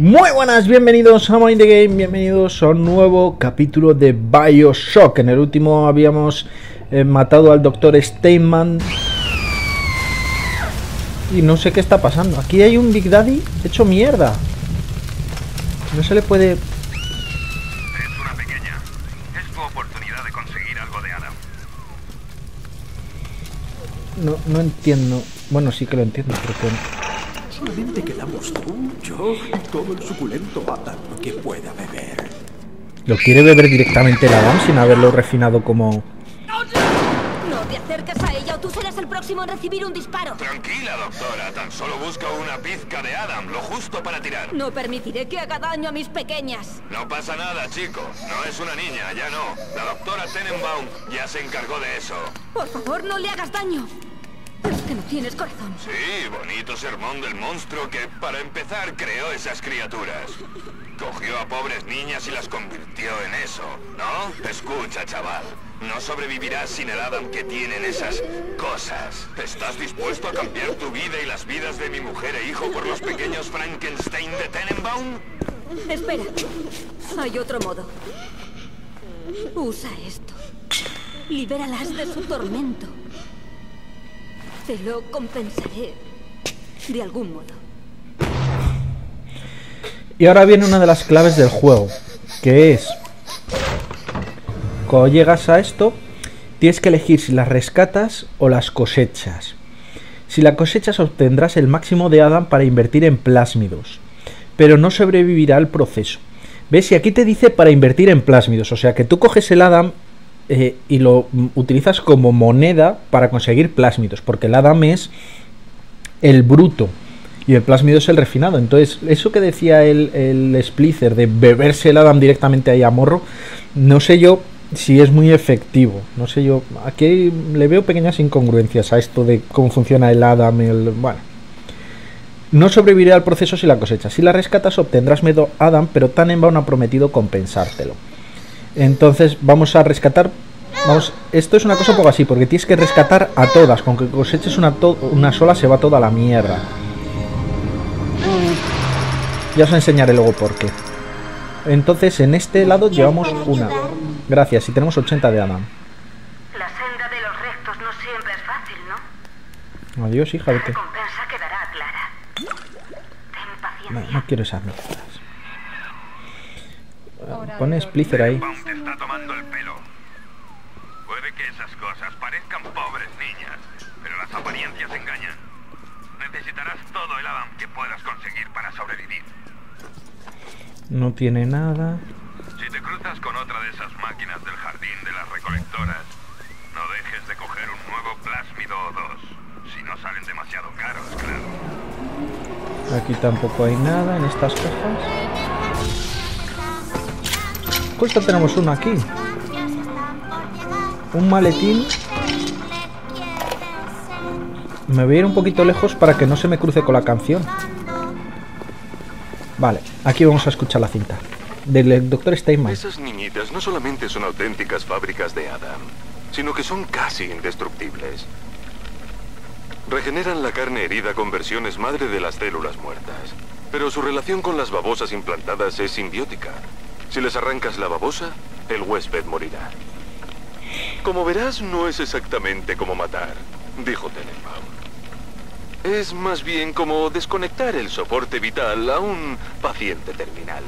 Muy buenas, bienvenidos a Mind the Game, bienvenidos a un nuevo capítulo de BioShock. En el último habíamos matado al Dr. Steinman y no sé qué está pasando. Aquí hay un Big Daddy hecho mierda. No se le puede... Es una pequeña. Es tu oportunidad de conseguir algo de Adam. No entiendo. Bueno, sí que lo entiendo, pero que... Solamente quedamos tú, yo y todo el suculento Adam que pueda beber. ¿Lo quiere beber directamente el Adam sin haberlo refinado como...? No te acerques a ella o tú serás el próximo en recibir un disparo. Tranquila, doctora. Tan solo busca una pizca de Adam, lo justo para tirar. No permitiré que haga daño a mis pequeñas. No pasa nada, chico. No es una niña, ya no. La doctora Tenenbaum ya se encargó de eso. Por favor, no le hagas daño. Es que no tienes corazón. Sí, bonito sermón del monstruo que, para empezar, creó esas criaturas. Cogió a pobres niñas y las convirtió en eso, ¿no? Escucha, chaval. No sobrevivirás sin el Adam que tienen esas cosas. ¿Estás dispuesto a cambiar tu vida y las vidas de mi mujer e hijo por los pequeños Frankenstein de Tenenbaum? Espera. Hay otro modo. Usa esto. Libéralas de su tormento. Te lo compensaré de algún modo. Y ahora viene una de las claves del juego, que es... Cuando llegas a esto, tienes que elegir si las rescatas o las cosechas. Si las cosechas obtendrás el máximo de Adam para invertir en plásmidos, pero no sobrevivirá al proceso. ¿Ves? Y aquí te dice para invertir en plásmidos, o sea que tú coges el Adam... y lo utilizas como moneda para conseguir plásmidos, porque el Adam es el bruto y el plásmido es el refinado. Entonces, eso que decía el Splicer de beberse el Adam directamente ahí a morro, no sé yo si es muy efectivo. No sé yo, aquí le veo pequeñas incongruencias a esto de cómo funciona el Adam. Bueno, no sobrevivirá al proceso si la cosechas. Si la rescatas obtendrás medio Adam, pero Tenenbaum ha prometido compensártelo. Entonces vamos a rescatar. Esto es una cosa un poco así, porque tienes que rescatar a todas. Con que coseches una sola se va toda la mierda. Ya os enseñaré luego por qué. Entonces en este lado llevamos una. Gracias, y tenemos 80 de Adam. La senda de los rectos no siempre es fácil, ¿no? Adiós, hija, La vete. recompensa quedará clara. Ten paciencia. No quiero esas mierdas. Pone Splicer ahí. Tenenbaum te está tomando el pelo. Puede que esas cosas parezcan pobres niñas, pero las apariencias engañan. Necesitarás todo el Adam que puedas conseguir para sobrevivir. No tiene nada. Si te cruzas con otra de esas máquinas del jardín de las recolectoras, no dejes de coger un nuevo plásmido o dos. Si no salen demasiado caros, claro. Aquí tampoco hay nada en estas cajas. Justo tenemos uno aquí. Un maletín. Me voy a ir un poquito lejos para que no se me cruce con la canción. Vale, aquí vamos a escuchar la cinta del Dr. Steinman. Esas niñitas no solamente son auténticas fábricas de Adam, sino que son casi indestructibles. Regeneran la carne herida con versiones madre de las células muertas, pero su relación con las babosas implantadas es simbiótica. Si les arrancas la babosa, el huésped morirá. Como verás, no es exactamente como matar, dijo Tenenbaum. Es más bien como desconectar el soporte vital a un paciente terminal.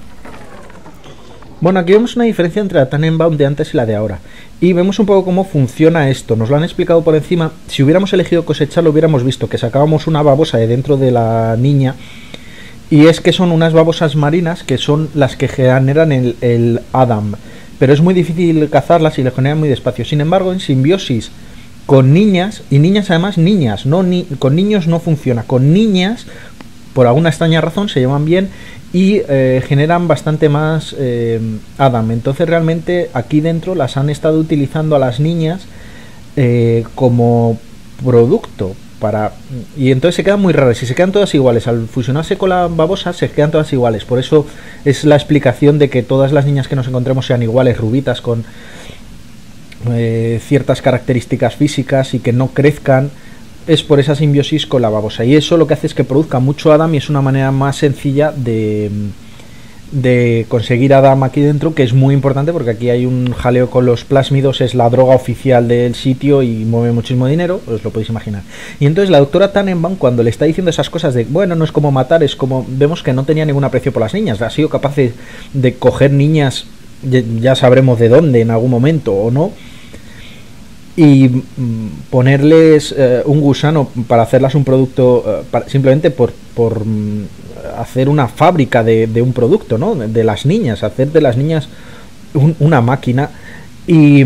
Bueno, aquí vemos una diferencia entre la Tenenbaum de antes y la de ahora. Y vemos un poco cómo funciona esto. Nos lo han explicado por encima. Si hubiéramos elegido cosechar, lo hubiéramos visto, que sacábamos una babosa de dentro de la niña. Y es que son unas babosas marinas que son las que generan el Adam. Pero es muy difícil cazarlas y le generan muy despacio. Sin embargo, en simbiosis con niñas, y niñas además niñas, con niños no funciona. Con niñas, por alguna extraña razón, se llevan bien y generan bastante más Adam. Entonces realmente aquí dentro las han estado utilizando a las niñas como producto. Y entonces se quedan muy raras. Si se quedan todas iguales, al fusionarse con la babosa se quedan todas iguales. Por eso es la explicación de que todas las niñas que nos encontremos sean iguales, rubitas, con ciertas características físicas y que no crezcan es por esa simbiosis con la babosa. Y eso lo que hace es que produzca mucho Adam, y es una manera más sencilla de conseguir Adam aquí dentro, que es muy importante porque aquí hay un jaleo con los plásmidos, es la droga oficial del sitio y mueve muchísimo dinero, os lo podéis imaginar. Y entonces la doctora Tannenbaum, cuando le está diciendo esas cosas de, bueno, no es como matar, es como, vemos que no tenía ningún aprecio por las niñas, ha sido capaz de coger niñas, ya sabremos de dónde en algún momento o no, y ponerles un gusano para hacerlas un producto, simplemente por hacer una fábrica de un producto, ¿no? De las niñas, hacer de las niñas una máquina. Y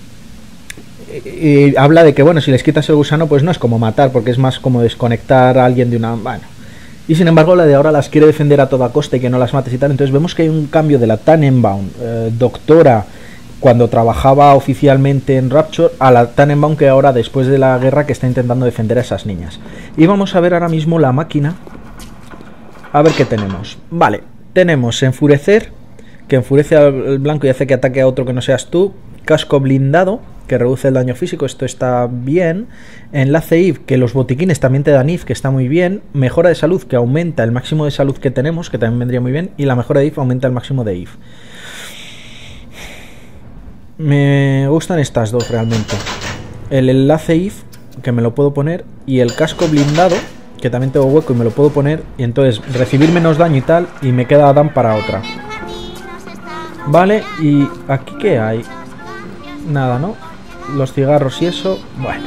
habla de que, bueno, si les quitas el gusano, pues no es como matar, porque es más como desconectar a alguien de una... Bueno. Y sin embargo, la de ahora las quiere defender a toda costa y que no las mates y tal. Entonces vemos que hay un cambio de la Tannenbaum, doctora, cuando trabajaba oficialmente en Rapture, a la Tannenbaum que ahora, después de la guerra, que está intentando defender a esas niñas. Y vamos a ver ahora mismo la máquina. A ver qué tenemos. Vale, tenemos enfurecer, que enfurece al blanco y hace que ataque a otro que no seas tú. Casco blindado, que reduce el daño físico, esto está bien. Enlace IV, que los botiquines también te dan IV, que está muy bien. Mejora de salud, que aumenta el máximo de salud que tenemos, que también vendría muy bien. Y la mejora de IV aumenta el máximo de IV. Me gustan estas dos realmente. El enlace IV, que me lo puedo poner, y el casco blindado, que también tengo hueco y me lo puedo poner, y entonces recibir menos daño y tal, y me queda Adam para otra. Vale, y aquí ¿qué hay? Nada, ¿no? Los cigarros y eso, bueno.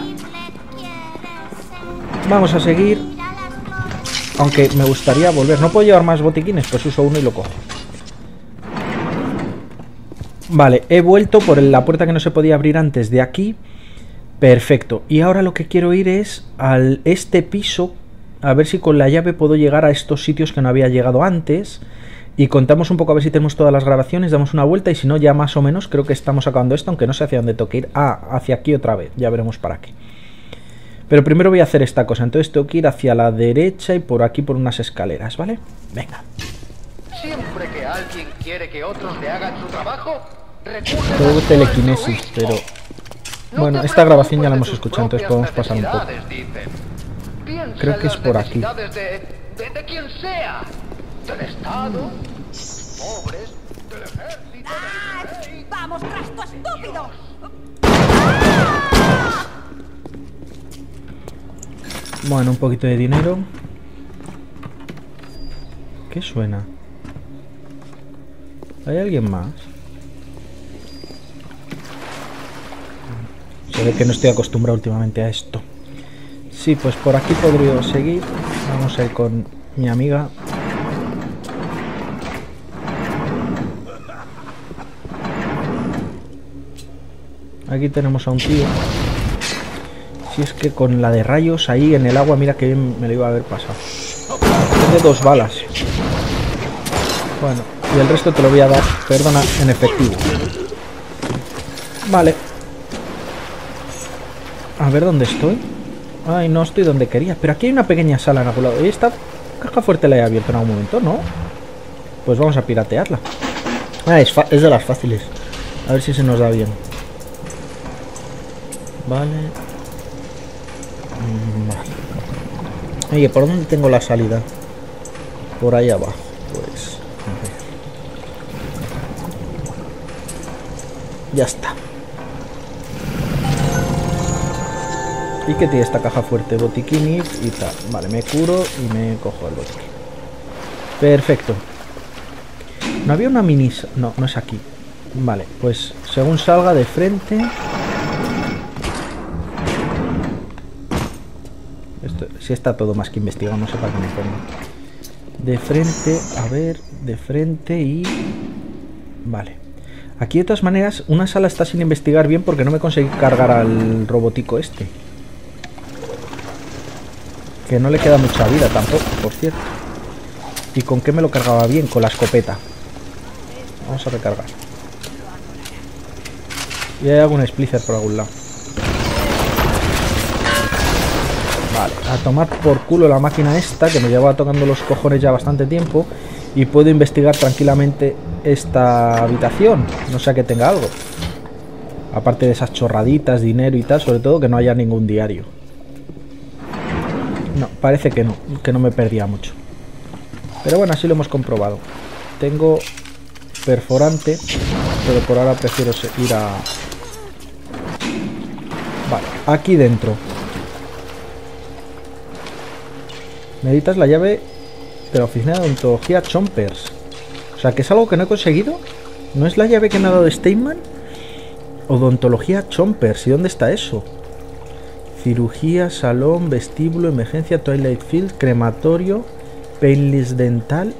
Vamos a seguir. Aunque me gustaría volver. No puedo llevar más botiquines, pues uso uno y lo cojo. Vale, he vuelto por la puerta que no se podía abrir antes de aquí. Perfecto. Y ahora lo que quiero ir es al este piso. A ver si con la llave puedo llegar a estos sitios que no había llegado antes. Y contamos un poco a ver si tenemos todas las grabaciones. Damos una vuelta y si no, ya más o menos creo que estamos acabando esto. Aunque no sé hacia dónde tengo que ir. Ah, hacia aquí otra vez. Ya veremos para qué. Pero primero voy a hacer esta cosa. Entonces tengo que ir hacia la derecha y por aquí por unas escaleras, ¿vale? Venga. Siempre que alguien quiere que otros le hagan su trabajo, tengo telequinesis, pero... Bueno, esta grabación ya la hemos escuchado, entonces podemos pasar un poco. Creo que es por aquí. De quien sea. Del Estado, pobres, del ejército, del rey. ¡Vamos, trasto estúpido! Bueno, un poquito de dinero. ¿Qué suena? ¿Hay alguien más? Se ve que no estoy acostumbrado últimamente a esto. Sí, pues por aquí podría seguir. Vamos a ir con mi amiga. Aquí tenemos a un tío. Si es que con la de rayos ahí en el agua, mira que bien me lo iba a haber pasado. Tiene 2 balas. Bueno, y el resto te lo voy a dar, perdona, en efectivo. Vale. A ver dónde estoy. Ay, no estoy donde quería. Pero aquí hay una pequeña sala en algún lado. ¿Y esta caja fuerte la he abierto en algún momento? ¿No? Pues vamos a piratearla. Ah, es de las fáciles. A ver si se nos da bien. Vale. Vale. Oye, ¿por dónde tengo la salida? Por ahí abajo. Pues... a ver. Ya está. ¿Y qué tiene esta caja fuerte? Botiquín y tal. Vale, me curo y me cojo el botiquín. Perfecto. ¿No había una mini...? No, no es aquí. Vale, pues según salga de frente... Esto, si está todo más que investigado, no sé para qué me pongo. De frente, a ver, de frente y... Vale. Aquí de todas maneras, una sala está sin investigar bien porque no me conseguí cargar al robotico este. Que no le queda mucha vida tampoco, por cierto. ¿Y con qué me lo cargaba bien? Con la escopeta. Vamos a recargar. Y hay algún splicer por algún lado. Vale, a tomar por culo la máquina esta, que me lleva tocando los cojones ya bastante tiempo. Y puedo investigar tranquilamente esta habitación. No sea que tenga algo. Aparte de esas chorraditas, dinero y tal, sobre todo que no haya ningún diario. No, parece que no me perdía mucho. Pero bueno, así lo hemos comprobado. Tengo perforante, pero por ahora prefiero ir a... Vale, aquí dentro. Necesitas la llave de la oficina de odontología Chompers. O sea, que es algo que no he conseguido. ¿No es la llave que me ha dado Steinman? Odontología Chompers. ¿Y dónde está eso? Cirugía, salón, vestíbulo, emergencia, Twilight Field, crematorio, painless dental.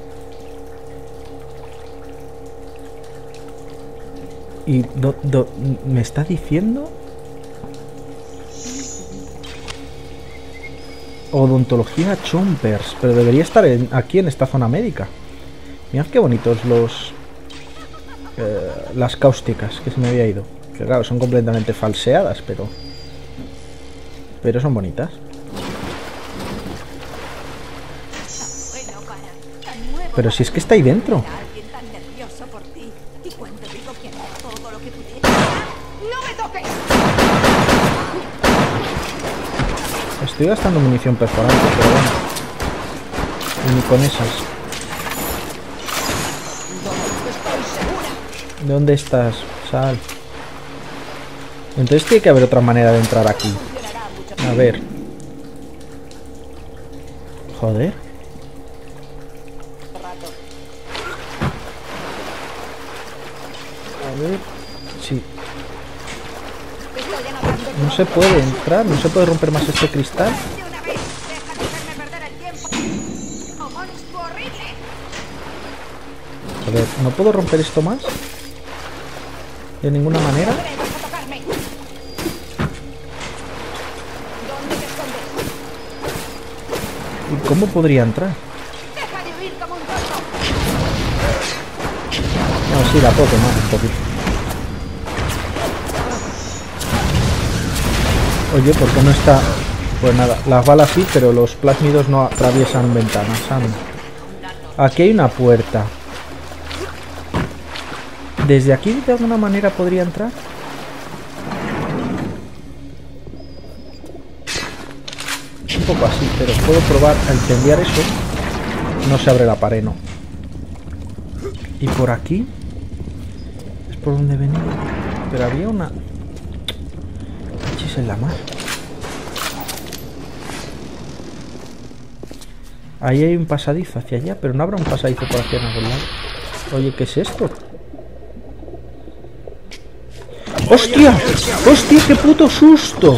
¿Y me está diciendo? Odontología Chompers. Pero debería estar aquí en esta zona médica. Mirad qué bonitos las cáusticas que se me había ido. Que claro, son completamente falseadas, pero son bonitas. Pero si es que está ahí dentro. Estoy gastando munición perforante, pero bueno. Y ni con esas. ¿Dónde estás? Sal. Entonces tiene que haber otra manera de entrar aquí. A ver. Joder. A ver. Sí. No se puede entrar, no se puede romper más este cristal. A ver, ¿no puedo romper esto más? De ninguna manera. ¿Y cómo podría entrar? No, sí, la puedo tomar un poquito. Oye, ¿por qué no está? Pues nada, las balas sí, pero los plásmidos no atraviesan ventanas. Aquí hay una puerta. ¿Desde aquí de alguna manera podría entrar? Un poco así, pero puedo probar a incendiar eso. No se abre la pared, no. Y por aquí es por donde venía. Pero había una... en la mar. Ahí hay un pasadizo hacia allá, pero no habrá un pasadizo por aquí en algún lado. Oye, ¿qué es esto? ¡Hostia! ¡Hostia, qué puto susto!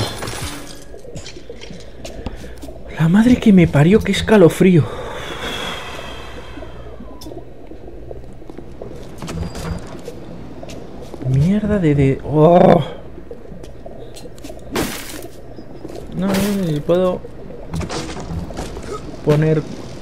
La madre que me parió, qué escalofrío. Mierda de... ¡Oh! No sé si puedo poner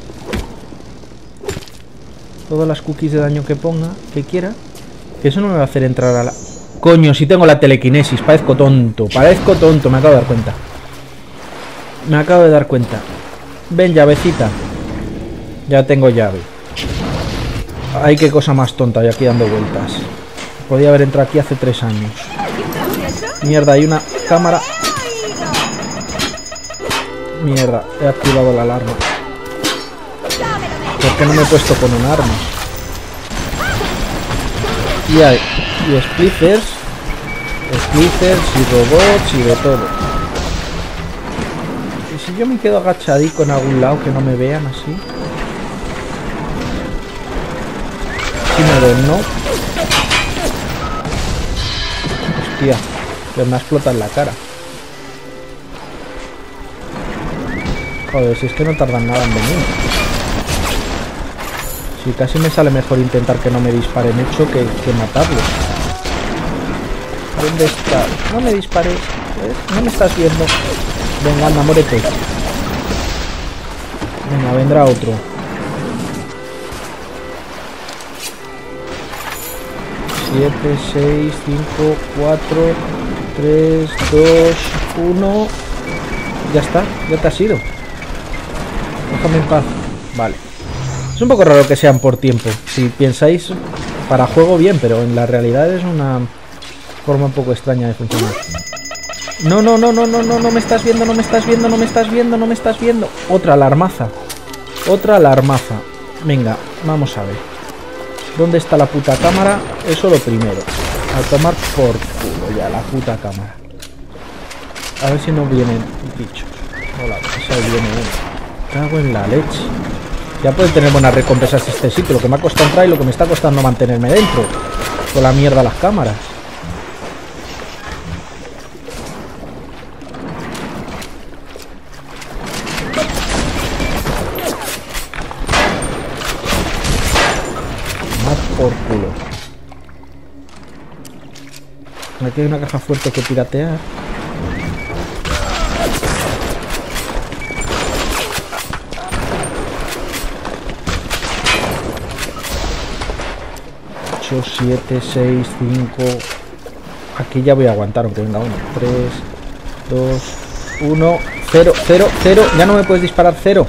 todas las cookies de daño que ponga, que quiera. Que eso no me va a hacer entrar a la... Coño, si tengo la telequinesis, parezco tonto, me acabo de dar cuenta. Me acabo de dar cuenta. Ven, llavecita. Ya tengo llave. Ay, qué cosa más tonta, y aquí dando vueltas. Podía haber entrado aquí hace 3 años. Mierda, hay una cámara. Mierda, he activado la alarma. ¿Por qué no me he puesto con un arma? Y hay splitters y robots y de todo. Y si yo me quedo agachadico en algún lado que no me vean así. Si me ven, ¿no? Hostia, que me explota en la cara. Joder, si es que no tardan nada en venir. Si casi me sale mejor intentar que no me disparen hecho que matarlos. ¿Dónde está? No me dispares. ¿Eh? No me estás viendo. Venga, anda, muérete. Venga, vendrá otro. Siete, 6, 5, 4, 3, 2, 1. Ya está, ya te has ido. Déjame en paz. Vale. Es un poco raro que sean por tiempo. Si pensáis para juego bien, pero en la realidad es una forma un poco extraña de funcionar. No, no, no, no, no, no, no me estás viendo, no me estás viendo, no me estás viendo, no me estás viendo. Otra alarmaza. Otra alarmaza. Venga, vamos a ver. ¿Dónde está la puta cámara? Eso lo primero. A tomar por culo ya la puta cámara. A ver si no vienen bichos. Hola, pues ahí viene uno. Cago en la leche. Ya puede tener buenas recompensas este sitio. Lo que me ha costado entrar y lo que me está costando mantenerme dentro. Con la mierda las cámaras. Por culo. Aquí hay una caja fuerte que piratear. Ocho, 7, 6, 5. Aquí ya voy a aguantar, aunque venga uno. 3, 2, 1, 0, 0, 0. Ya no me puedes disparar, 0.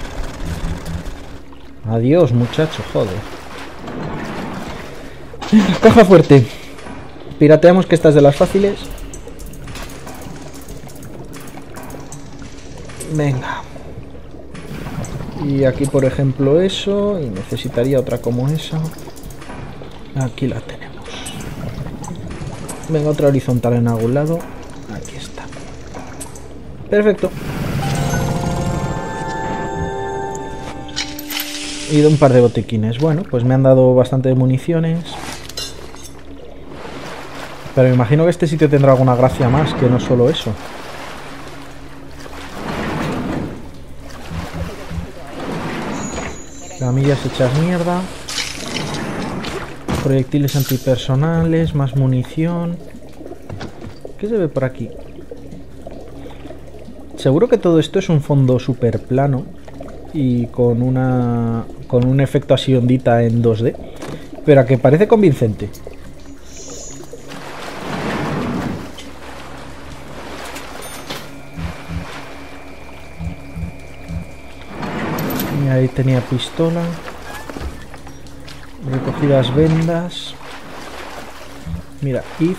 Adiós, muchacho, joder. Caja fuerte. Pirateamos, que esta es de las fáciles. Venga. Y aquí, por ejemplo, eso. Y necesitaría otra como esa. Aquí la tenemos. Venga, otra horizontal en algún lado. Aquí está. Perfecto. Y un par de botiquines. Bueno, pues me han dado bastante municiones. Pero me imagino que este sitio tendrá alguna gracia más que no solo eso. Camillas hechas mierda. Proyectiles antipersonales, más munición. ¿Qué se ve por aquí? Seguro que todo esto es un fondo súper plano y con un efecto así ondita en 2D, pero a que parece convincente. Y ahí tenía pistola, recogidas vendas. Mira, if.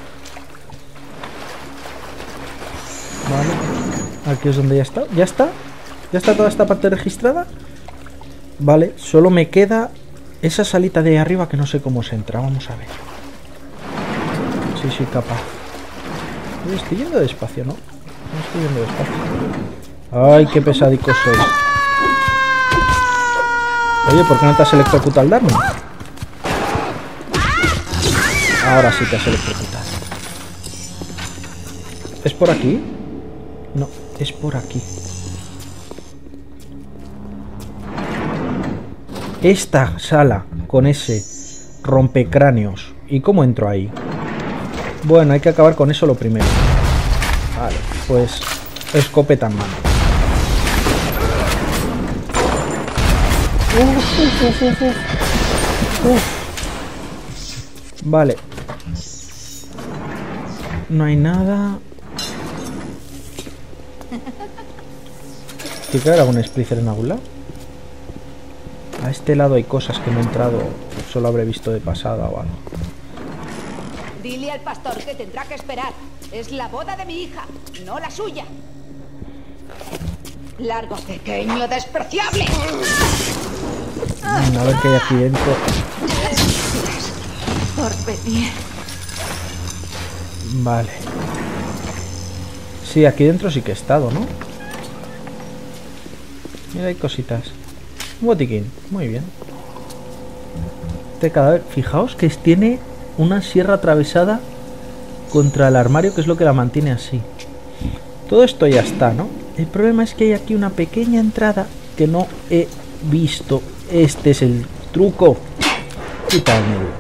Vale, aquí es donde ya está. ¿Ya está? ¿Ya está toda esta parte registrada? Vale, solo me queda esa salita de ahí arriba que no sé cómo se entra. Vamos a ver. Sí, soy capaz. Estoy yendo despacio, ¿no? No estoy yendo despacio. Ay, qué pesadicos sois. Oye, ¿por qué no te has electrocutado al darme? Ahora sí te has electrocutado. ¿Es por aquí? No, es por aquí. Esta sala con ese rompecráneos. ¿Y cómo entro ahí? Bueno, hay que acabar con eso lo primero. Vale, pues escopeta en mano. Vale. No hay nada. ¿Tiene que haber algún splicer en algún lado? A este lado hay cosas que no he entrado. Solo habré visto de pasada o algo. Dile al pastor que tendrá que esperar. Es la boda de mi hija, no la suya. Largo, pequeño despreciable. A ver qué hay aquí dentro. Por venir. Vale. Sí, aquí dentro sí que he estado, ¿no? Mira, hay cositas. Un botiquín, muy bien. Este cadáver, fijaos que tiene una sierra atravesada contra el armario, que es lo que la mantiene así. Todo esto ya está, ¿no? El problema es que hay aquí una pequeña entrada que no he visto. Este es el truco. Quita el medio.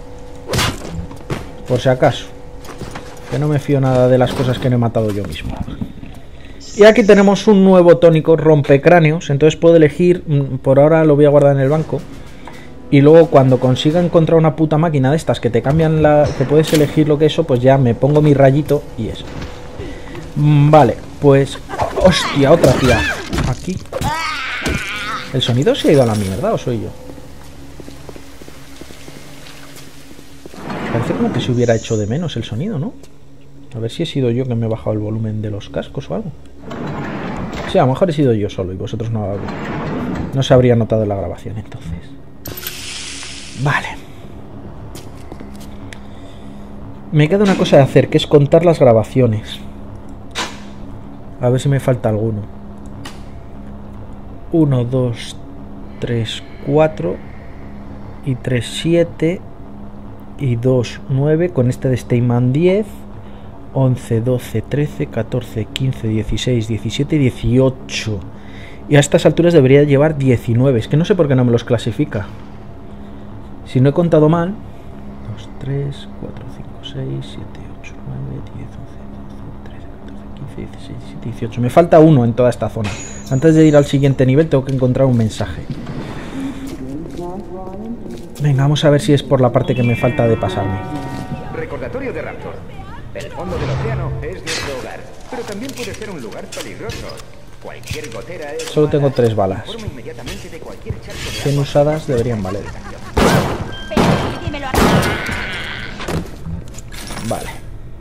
Por si acaso. Que no me fío nada de las cosas que no he matado yo mismo. Y aquí tenemos un nuevo tónico, rompecráneos. Entonces puedo elegir, por ahora lo voy a guardar en el banco. Y luego cuando consiga encontrar una puta máquina de estas que te cambian que puedes elegir lo que es eso, pues ya me pongo mi rayito y eso. Vale, pues... ¡Hostia, otra tía! Aquí. ¿El sonido se ha ido a la mierda o soy yo? Parece como que se hubiera hecho de menos el sonido, ¿no? A ver si he sido yo que me he bajado el volumen de los cascos o algo. Sí, a lo mejor he sido yo solo y vosotros no se habría notado en la grabación entonces. Vale. Me queda una cosa de hacer, que es contar las grabaciones. A ver si me falta alguno. 1, 2, 3, 4 y 3, 7 y 2, 9 con este de Steinman 10, 11, 12, 13, 14, 15, 16, 17 y 18. Y a estas alturas debería llevar 19. Es que no sé por qué no me los clasifica. Si no he contado mal. 2, 3, 4, 5, 6, 7, 8, 9, 10, 11, 12, 13, 14, 15, 16, 17, 18. Me falta uno en toda esta zona. Antes de ir al siguiente nivel tengo que encontrar un mensaje. Venga, vamos a ver si es por la parte que me falta de pasarme. Recordatorio de Raptor. El fondo del océano es nuestro hogar, pero también puede ser un lugar peligroso. Cualquier gotera es Solo tengo 3 balas. 100 usadas deberían valer. Vale.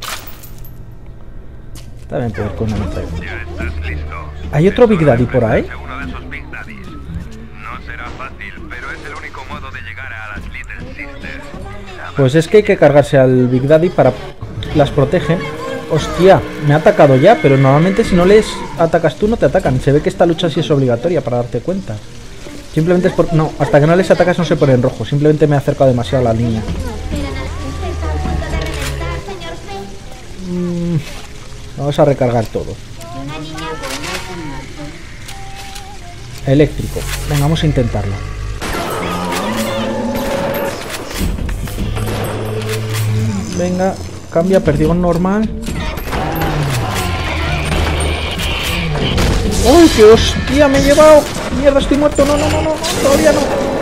También puedo ir con una metralla. ¿Hay otro Big Daddy por ahí? Pues es que hay que cargarse al Big Daddy para... Las protegen. Hostia, me ha atacado ya, pero normalmente si no les atacas tú no te atacan. Se ve que esta lucha sí es obligatoria para darte cuenta. Simplemente es por... No, hasta que no les atacas no se pone en rojo. Simplemente me he acercado demasiado a la niña. Vamos a recargar todo. Eléctrico. Venga, vamos a intentarlo. Venga, cambia, perdigón normal. ¡Uy, qué hostia me he llevado! ¡Mierda, estoy muerto! No, todavía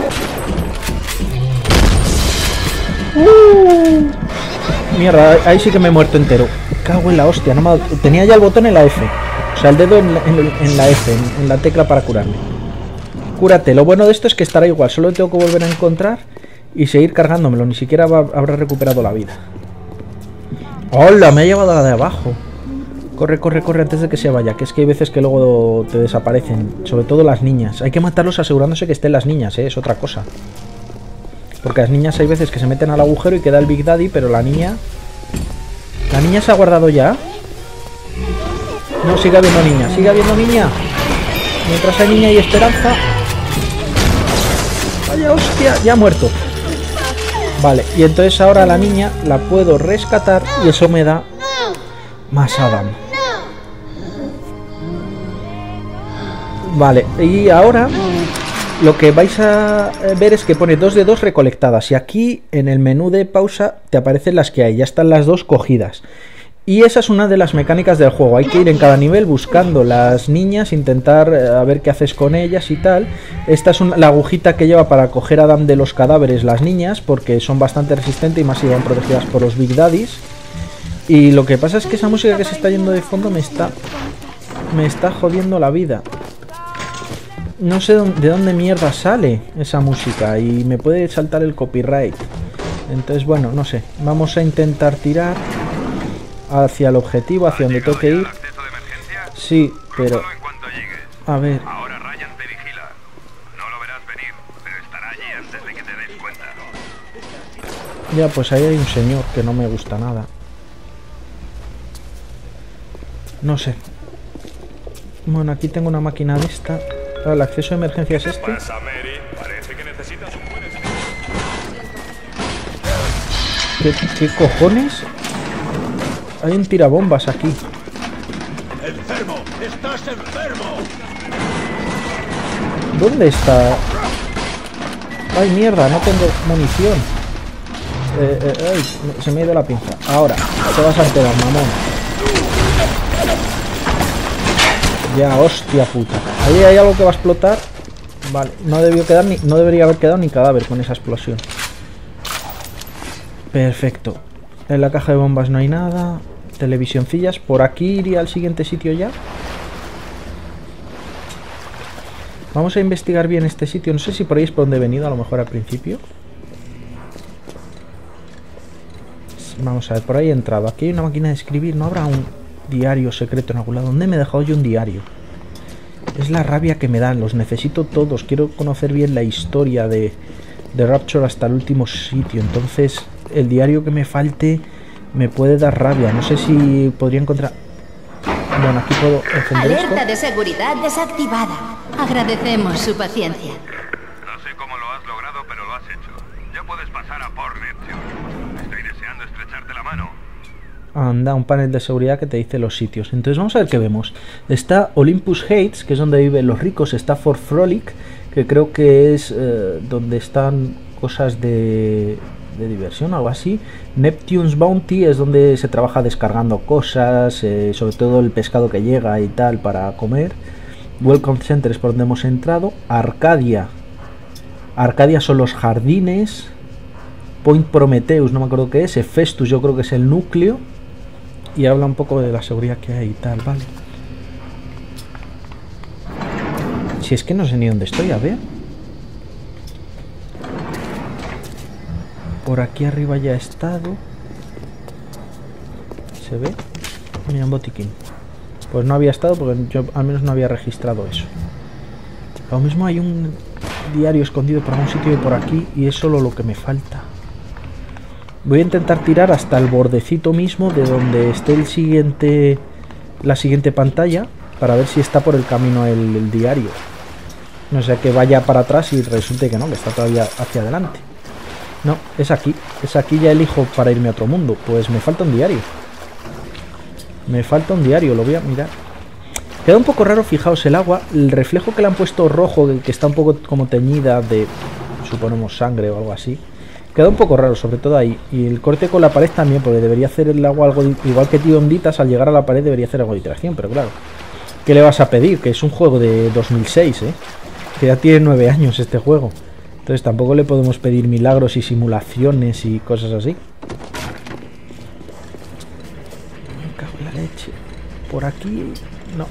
no. Mierda, ahí sí que me he muerto entero. Cago en la hostia, no me... Tenía ya el botón en la F. O sea, el dedo en la F, en la tecla para curarme. Cúrate. Lo bueno de esto es que estará igual. Solo tengo que volver a encontrar y seguir cargándomelo. Ni siquiera habrá recuperado la vida. ¡Hola! Me ha llevado a la de abajo. Corre, corre, corre antes de que se vaya. Que es que hay veces que luego te desaparecen. Sobre todo las niñas. Hay que matarlos asegurándose que estén las niñas, es otra cosa. Porque las niñas hay veces que se meten al agujero y queda el Big Daddy, pero la niña... ¿La niña se ha guardado ya? No, sigue habiendo niña. Sigue habiendo niña. Mientras hay niña y esperanza. ¡Vaya hostia! Ya ha muerto. Vale, y entonces ahora la niña la puedo rescatar y eso me da más Adam. Vale, y ahora lo que vais a ver es que pone 2 de 2 recolectadas y aquí en el menú de pausa te aparecen las que hay, ya están las 2 cogidas. Y esa es una de las mecánicas del juego, hay que ir en cada nivel buscando las niñas, intentar a ver qué haces con ellas y tal. Esta es la agujita que lleva para coger a Adam de los cadáveres las niñas, porque son bastante resistentes y más si van protegidas por los Big Daddies. Y lo que pasa es que esa música que se está yendo de fondo me está jodiendo la vida. No sé de dónde mierda sale esa música y me puede saltar el copyright. Entonces bueno, no sé, vamos a intentar tirar hacia el objetivo, hacia donde tengo que ir. Sí, pero... A ver... Ahora Ryan te vigila. No lo verás venir, pero estará allí antes de que te des cuenta. Ya, pues ahí hay un señor que no me gusta nada. No sé. Bueno, aquí tengo una máquina de esta. El acceso de emergencia es este. Pasa, Mary? Parece que necesitas un buen... ¿Qué cojones? Hay un tirabombas aquí. ¡Enfermo! ¡Estás enfermo! ¿Dónde está? Ay, mierda, no tengo munición. Ay, se me ha ido la pinza. Ahora, te vas a enterar, mamón. Ya, hostia puta. Ahí hay algo que va a explotar. Vale, no debería haber quedado ni cadáver con esa explosión. Perfecto. En la caja de bombas no hay nada. Televisioncillas. Por aquí iría al siguiente sitio ya. Vamos a investigar bien este sitio. No sé si por ahí es por donde he venido, a lo mejor al principio. Vamos a ver, por ahí he entrado. Aquí hay una máquina de escribir. ¿No habrá un diario secreto en algún lado? ¿Dónde me he dejado yo un diario? Es la rabia que me dan. Los necesito todos. Quiero conocer bien la historia de Rapture hasta el último sitio. Entonces, el diario que me falte me puede dar rabia. No sé si podría encontrar... Bueno, aquí puedo encender esto. Alerta de seguridad desactivada. Agradecemos su paciencia. No sé cómo lo has logrado, pero lo has hecho. Ya puedes pasar a por Neptune. Estoy deseando estrecharte la mano. Anda, un panel de seguridad que te dice los sitios. Entonces vamos a ver qué vemos. Está Olympus Heights, que es donde viven los ricos. Está Fort Frolic, que creo que es donde están cosas de diversión, algo así. Neptune's Bounty es donde se trabaja descargando cosas, sobre todo el pescado que llega y tal para comer. Welcome Center es por donde hemos entrado. Arcadia son los jardines. Point Prometheus no me acuerdo qué es. Festus yo creo que es el núcleo. Y habla un poco de la seguridad que hay y tal, vale. Si es que no sé ni dónde estoy, a ver. Por aquí arriba ya he estado. ¿Se ve? Mira, un botiquín. Pues no había estado porque yo al menos no había registrado eso. Lo mismo hay un diario escondido por algún sitio de por aquí y es solo lo que me falta. Voy a intentar tirar hasta el bordecito mismo de donde esté la siguiente pantalla para ver si está por el camino el diario. No sea que vaya para atrás y resulte que no, que está todavía hacia adelante. No, es aquí ya elijo para irme a otro mundo. Pues me falta un diario. Lo voy a mirar. Queda un poco raro, fijaos, el agua, el reflejo que le han puesto rojo, que está un poco como teñida de, suponemos, sangre o algo así. Queda un poco raro, sobre todo ahí. Y el corte con la pared también, porque debería hacer el agua algo... Igual que Tío Onditas, al llegar a la pared debería hacer algo de interacción, pero claro. ¿Qué le vas a pedir? Que es un juego de 2006, ¿eh? Que ya tiene 9 años este juego. Entonces tampoco le podemos pedir milagros y simulaciones y cosas así. Me cago en la leche. Por aquí... No.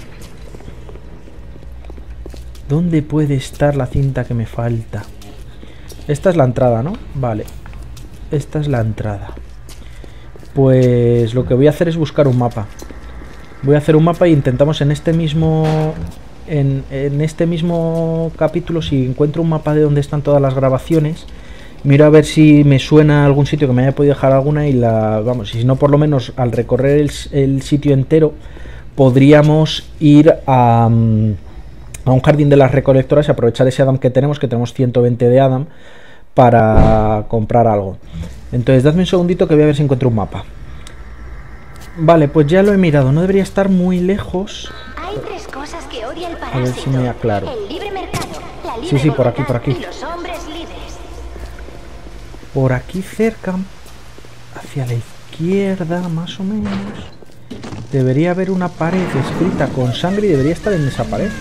¿Dónde puede estar la cinta que me falta? Esta es la entrada, ¿no? Vale. Esta es la entrada. Pues lo que voy a hacer es buscar un mapa. Voy a hacer un mapa e intentamos en este mismo... En este mismo capítulo, si encuentro un mapa de donde están todas las grabaciones, miro a ver si me suena algún sitio que me haya podido dejar alguna y la... Vamos, y si no, por lo menos al recorrer el sitio entero, podríamos ir a un jardín de las recolectoras y aprovechar ese Adam que tenemos 120 de Adam, para comprar algo. Entonces, dadme un segundito que voy a ver si encuentro un mapa. Vale, pues ya lo he mirado, no debería estar muy lejos. Hay tres cosas que odia el A ver si me aclaro. El libre mercado, la libre Sí, por aquí, voluntad por aquí. y los hombres libres. Por aquí cerca, hacia la izquierda, más o menos, debería haber una pared escrita con sangre y debería estar en esa pared.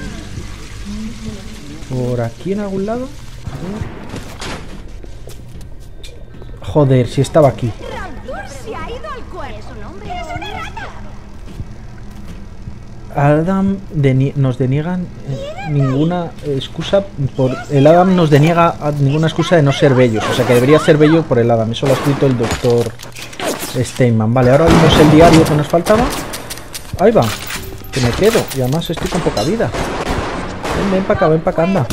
Por aquí en algún lado. Joder, si estaba aquí. Se ha ido al cuerpo. Es un hombre. Es una rata. Adam nos deniegan ninguna excusa por... El Adam nos deniega ninguna excusa de no ser bellos. O sea que debería ser bello por el Adam. Eso lo ha escrito el doctor Steinman. Vale, ahora vimos el diario que nos faltaba. Ahí va. Que me quedo. Y además estoy con poca vida. Ven para acá, anda.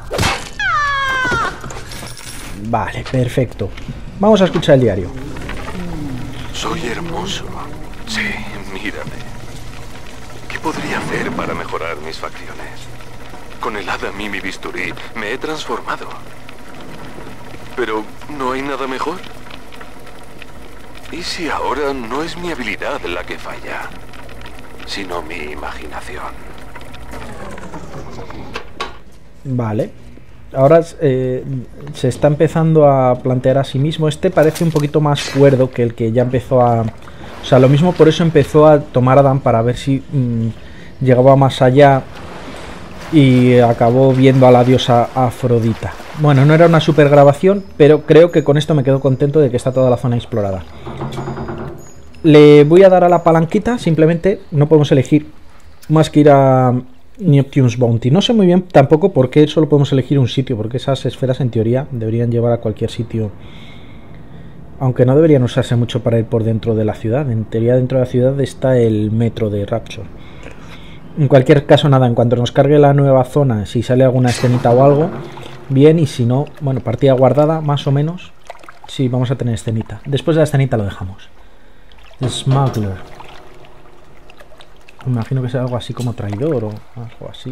Vale, perfecto. Vamos a escuchar el diario. Soy hermoso. Sí, mírame. ¿Qué podría hacer para mejorar mis facciones? Con el Adam y mi bisturí me he transformado. Pero, ¿no hay nada mejor? ¿Y si ahora no es mi habilidad la que falla, sino mi imaginación? Vale. Ahora se está empezando a plantear a sí mismo. Este parece un poquito más cuerdo que el que ya empezó a... O sea, lo mismo por eso empezó a tomar Adam para ver si llegaba más allá y acabó viendo a la diosa Afrodita. Bueno, no era una super grabación, pero creo que con esto me quedo contento de que está toda la zona explorada. Le voy a dar a la palanquita, simplemente no podemos elegir más que ir a Neptune's Bounty. No sé muy bien tampoco por qué solo podemos elegir un sitio, porque esas esferas en teoría deberían llevar a cualquier sitio Aunque no deberían usarse mucho para ir por dentro de la ciudad. En teoría dentro de la ciudad está el metro de Rapture. En cualquier caso, nada, en cuanto nos cargue la nueva zona, si sale alguna escenita o algo, bien, y si no, bueno, partida guardada, más o menos. Sí, vamos a tener escenita. Después de la escenita lo dejamos. Smuggler. Me imagino que sea algo así como traidor o algo así.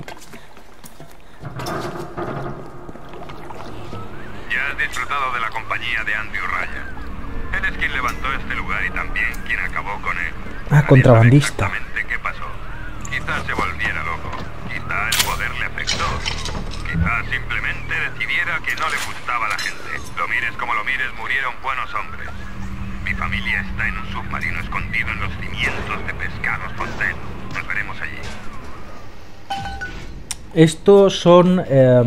Ya has disfrutado de la compañía de Andrew Ryan. Él es quien levantó este lugar y también quien acabó con él. Ah, contrabandista. Exactamente qué pasó. Quizás se volviera loco. Quizás el poder le afectó. Quizás simplemente decidiera que no le gustaba a la gente. Lo mires como lo mires, murieron buenos hombres. Mi familia está en un submarino escondido en los cimientos de Pescados Fontaine. Nos veremos allí. Estos son...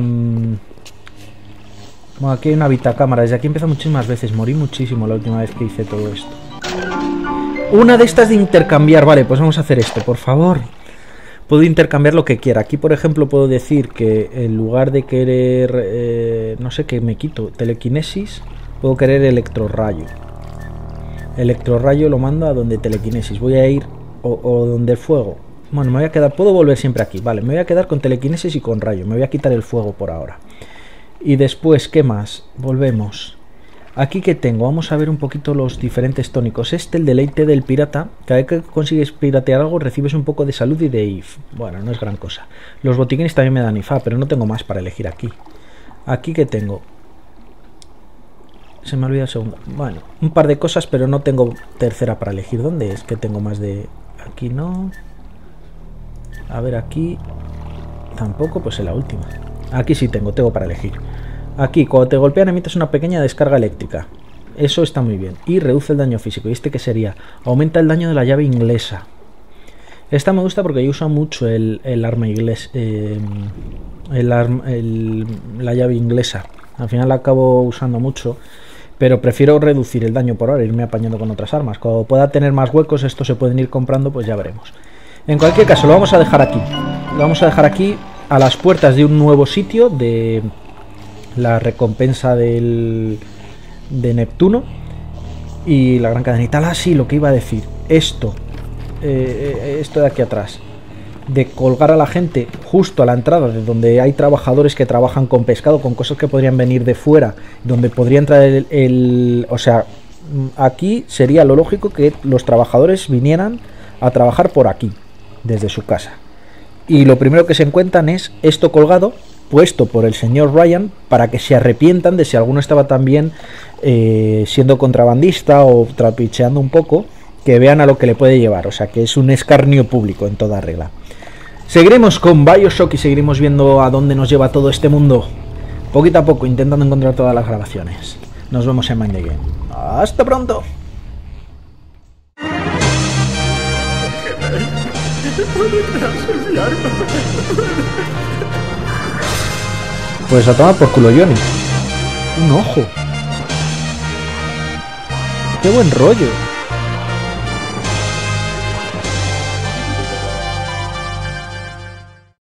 Bueno, aquí hay una bitacámara. Desde aquí empieza muchísimas veces. Morí muchísimo la última vez que hice todo esto. Una de estas de intercambiar. Vale, pues vamos a hacer esto, por favor. Puedo intercambiar lo que quiera. Aquí, por ejemplo, puedo decir que en lugar de querer... no sé qué me quito. Telequinesis. Puedo querer electrorrayo. Electrorrayo lo mando a donde telequinesis. Voy a ir... O donde el fuego. Bueno, me voy a quedar... Puedo volver siempre aquí. Vale, me voy a quedar con telequinesis y con rayo. Me voy a quitar el fuego por ahora. Y después, ¿qué más? Volvemos. Aquí que tengo, vamos a ver un poquito los diferentes tónicos. El deleite del pirata. Cada vez que consigues piratear algo, recibes un poco de salud y de IF. Bueno, no es gran cosa. Los botiquines también me dan IFA, pero no tengo más para elegir aquí. Aquí que tengo. Se me olvida el segundo. Bueno, un par de cosas, pero no tengo tercera para elegir. ¿Dónde es que tengo más de...? Aquí no. A ver, aquí... Tampoco, pues en la última. Aquí sí tengo para elegir. Aquí, cuando te golpean emites una pequeña descarga eléctrica. Eso está muy bien. Y reduce el daño físico. ¿Y este qué sería? Aumenta el daño de la llave inglesa. Esta me gusta porque yo uso mucho el arma inglés. La llave inglesa. Al final la acabo usando mucho. Pero prefiero reducir el daño por ahora, irme apañando con otras armas. Cuando pueda tener más huecos, estos se pueden ir comprando, pues ya veremos. En cualquier caso, lo vamos a dejar aquí. Lo vamos a dejar aquí a las puertas de un nuevo sitio de la recompensa de Neptuno y la gran cadena y tal. Así, lo que iba a decir, esto de aquí atrás, de colgar a la gente justo a la entrada de donde hay trabajadores que trabajan con pescado, con cosas que podrían venir de fuera, donde podría entrar o sea, aquí sería lo lógico que los trabajadores vinieran a trabajar por aquí, desde su casa. Y lo primero que se encuentran es esto colgado, puesto por el señor Ryan, para que se arrepientan de si alguno estaba también siendo contrabandista o trapicheando un poco, que vean a lo que le puede llevar. O sea, que es un escarnio público en toda regla. Seguiremos con BioShock y seguiremos viendo a dónde nos lleva todo este mundo. Poquito a poco, intentando encontrar todas las grabaciones. Nos vemos en Mind the Game. ¡Hasta pronto! Pues a tomar por culo, Johnny. Un ojo. ¡Qué buen rollo!